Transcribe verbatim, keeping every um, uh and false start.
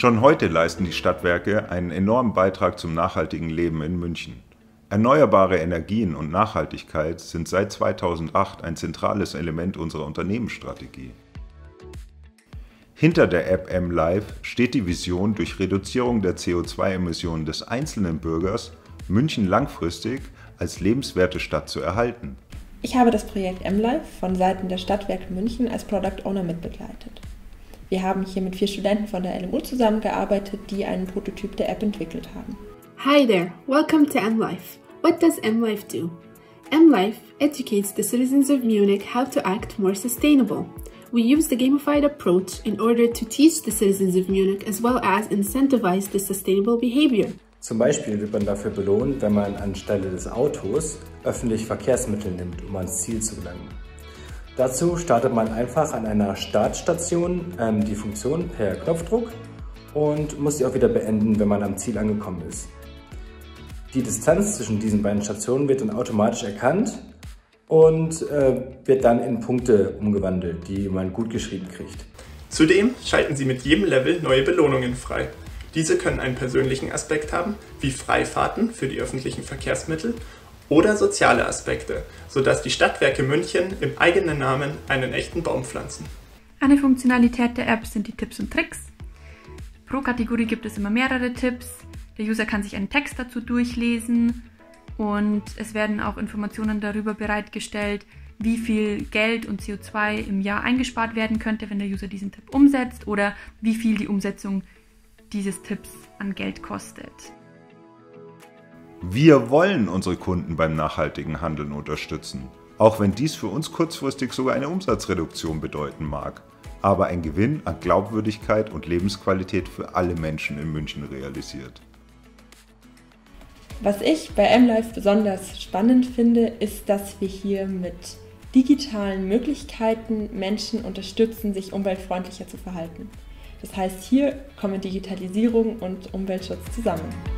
Schon heute leisten die Stadtwerke einen enormen Beitrag zum nachhaltigen Leben in München. Erneuerbare Energien und Nachhaltigkeit sind seit zweitausendacht ein zentrales Element unserer Unternehmensstrategie. Hinter der App mLife steht die Vision, durch Reduzierung der C O zwei Emissionen des einzelnen Bürgers München langfristig als lebenswerte Stadt zu erhalten. Ich habe das Projekt mLife von Seiten der Stadtwerke München als Product Owner mitbegleitet. Wir haben hier mit vier Studenten von der L M U zusammengearbeitet, die einen Prototyp der App entwickelt haben. Hi there, welcome to mLife. What does mLife do? mLife educates the citizens of Munich how to act more sustainable. We use the gamified approach in order to teach the citizens of Munich as well as incentivize the sustainable behavior. Zum Beispiel wird man dafür belohnt, wenn man anstelle des Autos öffentliche Verkehrsmittel nimmt, um ans Ziel zu gelangen. Dazu startet man einfach an einer Startstation ähm, die Funktion per Knopfdruck und muss sie auch wieder beenden, wenn man am Ziel angekommen ist. Die Distanz zwischen diesen beiden Stationen wird dann automatisch erkannt und äh, wird dann in Punkte umgewandelt, die man gut geschrieben kriegt. Zudem schalten Sie mit jedem Level neue Belohnungen frei. Diese können einen persönlichen Aspekt haben, wie Freifahrten für die öffentlichen Verkehrsmittel, oder soziale Aspekte, sodass die Stadtwerke München im eigenen Namen einen echten Baum pflanzen. Eine Funktionalität der App sind die Tipps und Tricks. Pro Kategorie gibt es immer mehrere Tipps. Der User kann sich einen Text dazu durchlesen und es werden auch Informationen darüber bereitgestellt, wie viel Geld und C O zwei im Jahr eingespart werden könnte, wenn der User diesen Tipp umsetzt, oder wie viel die Umsetzung dieses Tipps an Geld kostet. Wir wollen unsere Kunden beim nachhaltigen Handeln unterstützen, auch wenn dies für uns kurzfristig sogar eine Umsatzreduktion bedeuten mag, aber ein Gewinn an Glaubwürdigkeit und Lebensqualität für alle Menschen in München realisiert. Was ich bei mLife besonders spannend finde, ist, dass wir hier mit digitalen Möglichkeiten Menschen unterstützen, sich umweltfreundlicher zu verhalten. Das heißt, hier kommen Digitalisierung und Umweltschutz zusammen.